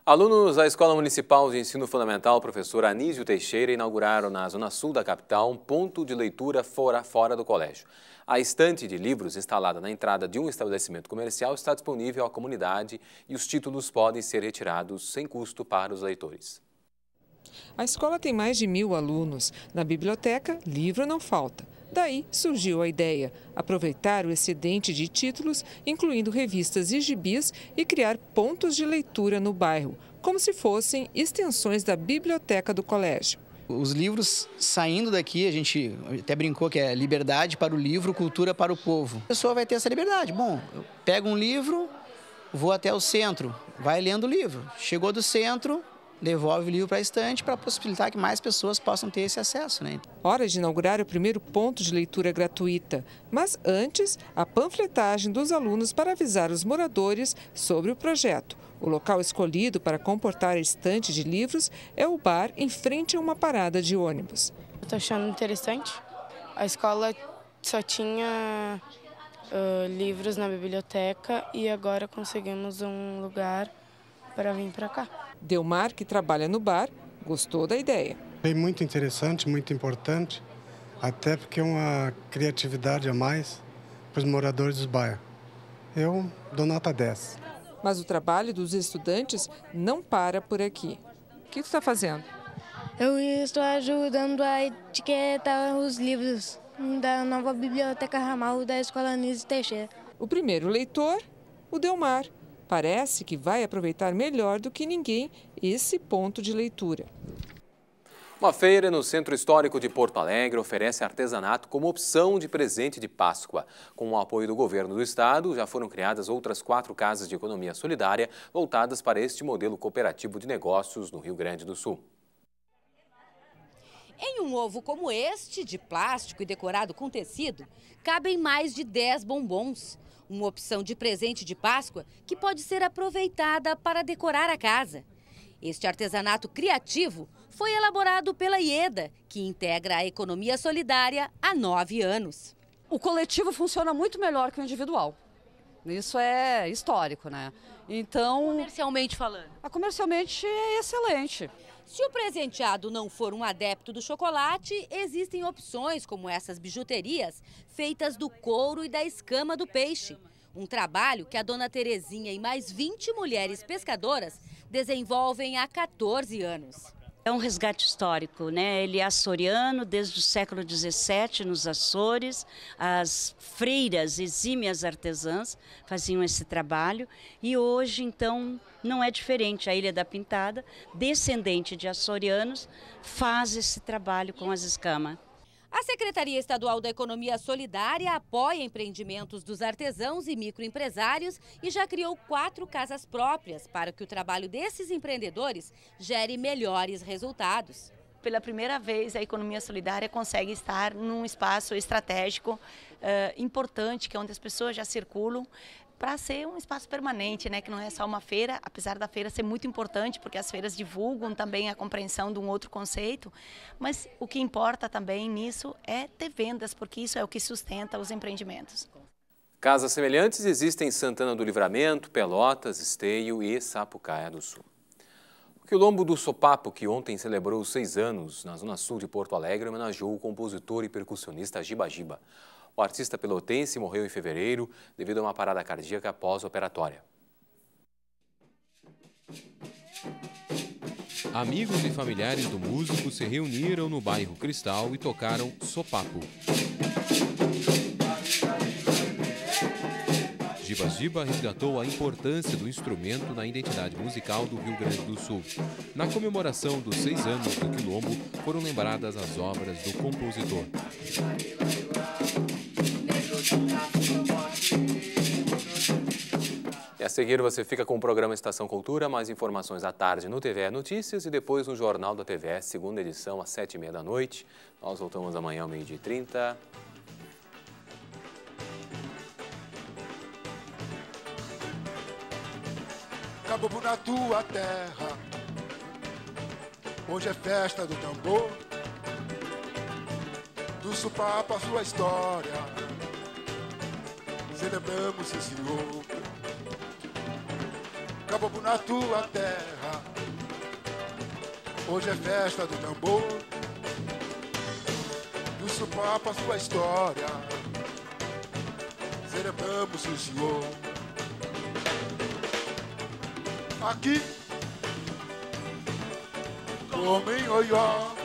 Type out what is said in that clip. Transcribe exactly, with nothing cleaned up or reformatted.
Alunos da Escola Municipal de Ensino Fundamental Professor Anísio Teixeira inauguraram na zona sul da capital um ponto de leitura fora, fora do colégio. A estante de livros instalada na entrada de um estabelecimento comercial está disponível à comunidade e os títulos podem ser retirados sem custo para os leitores. A escola tem mais de mil alunos. Na biblioteca, livro não falta. Daí surgiu a ideia, aproveitar o excedente de títulos, incluindo revistas e gibis, e criar pontos de leitura no bairro, como se fossem extensões da biblioteca do colégio. Os livros saindo daqui, a gente até brincou que é liberdade para o livro, cultura para o povo. A pessoa vai ter essa liberdade. Bom, eu pego um livro, vou até o centro, vai lendo o livro. Chegou do centro, devolve o livro para a estante para possibilitar que mais pessoas possam ter esse acesso, né? Hora de inaugurar o primeiro ponto de leitura gratuita, mas antes, a panfletagem dos alunos para avisar os moradores sobre o projeto. O local escolhido para comportar a estante de livros é o bar em frente a uma parada de ônibus. Estou achando interessante. A escola só tinha uh, livros na biblioteca e agora conseguimos um lugar para vir para cá. Delmar, que trabalha no bar, gostou da ideia. É muito interessante, muito importante, até porque é uma criatividade a mais para os moradores dos bairros. Eu dou nota dez. Mas o trabalho dos estudantes não para por aqui. O que você está fazendo? Eu estou ajudando a etiquetar os livros da nova biblioteca ramal da Escola Anísio Teixeira. O primeiro leitor, o Delmar. Parece que vai aproveitar melhor do que ninguém esse ponto de leitura. Uma feira no Centro Histórico de Porto Alegre oferece artesanato como opção de presente de Páscoa. Com o apoio do governo do estado, já foram criadas outras quatro casas de economia solidária voltadas para este modelo cooperativo de negócios no Rio Grande do Sul. Em um ovo como este, de plástico e decorado com tecido, cabem mais de dez bombons. Uma opção de presente de Páscoa que pode ser aproveitada para decorar a casa. Este artesanato criativo foi elaborado pela IEDA, que integra a economia solidária há nove anos. O coletivo funciona muito melhor que o individual. Isso é histórico, né? Então, comercialmente falando? A comercialmente é excelente. Se o presenteado não for um adepto do chocolate, existem opções como essas bijuterias feitas do couro e da escama do peixe. Um trabalho que a dona Terezinha e mais vinte mulheres pescadoras desenvolvem há quatorze anos. É um resgate histórico, né? Ele é açoriano desde o século dezessete nos Açores. As freiras, exímias artesãs, faziam esse trabalho e hoje, então, não é diferente. A Ilha da Pintada, descendente de açorianos, faz esse trabalho com as escamas. A Secretaria Estadual da Economia Solidária apoia empreendimentos dos artesãos e microempresários e já criou quatro casas próprias para que o trabalho desses empreendedores gere melhores resultados. Pela primeira vez, a economia solidária consegue estar num espaço estratégico uh, importante, que é onde as pessoas já circulam, para ser um espaço permanente, né? Que não é só uma feira, apesar da feira ser muito importante, porque as feiras divulgam também a compreensão de um outro conceito, mas o que importa também nisso é ter vendas, porque isso é o que sustenta os empreendimentos. Casas semelhantes existem em Santana do Livramento, Pelotas, Esteio e Sapucaia do Sul. O Quilombo do Sopapo, que ontem celebrou seis anos na zona sul de Porto Alegre, homenageou o compositor e percussionista Giba Giba. O artista pelotense morreu em fevereiro devido a uma parada cardíaca pós-operatória. Amigos e familiares do músico se reuniram no bairro Cristal e tocaram Sopapo. Giba Giba resgatou a importância do instrumento na identidade musical do Rio Grande do Sul. Na comemoração dos seis anos do Quilombo, foram lembradas as obras do compositor. E a seguir você fica com o programa Estação Cultura, mais informações à tarde no T V E Notícias e depois no Jornal da T V E, segunda edição, às sete e meia da noite. Nós voltamos amanhã ao meio-dia e trinta. Caboclo na tua terra, hoje é festa do tambor, do Sopapo a sua história, celebramos esse senhor. caboclo na tua terra. Hoje é festa do tambor, do Supapa sua história, celebramos o Senhor. Aqui, como em Oió,